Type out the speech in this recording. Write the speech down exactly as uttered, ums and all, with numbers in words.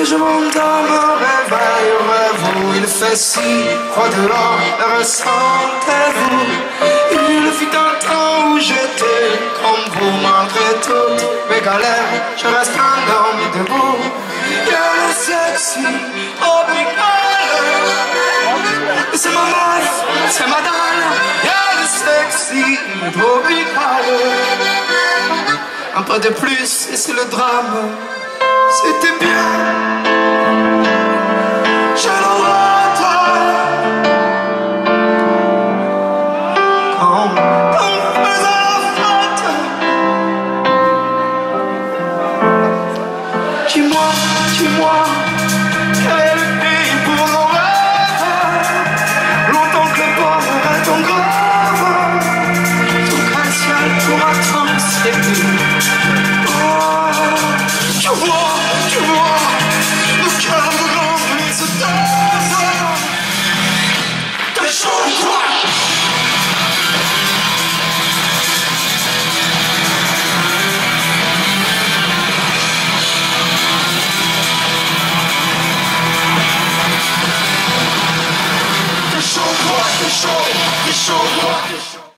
Je m'endors, me réveille au rêve où il fait si froid dehors, le ressentez-vous? Il fut un temps où j'étais comme vous, malgré toutes mes galères, je reste endormi debout. Il y a le sexy tropical, c'est ma meuf, c'est ma dalle. Il y a le sexy tropical, un pas de plus et c'est le drame. C'était bien. Je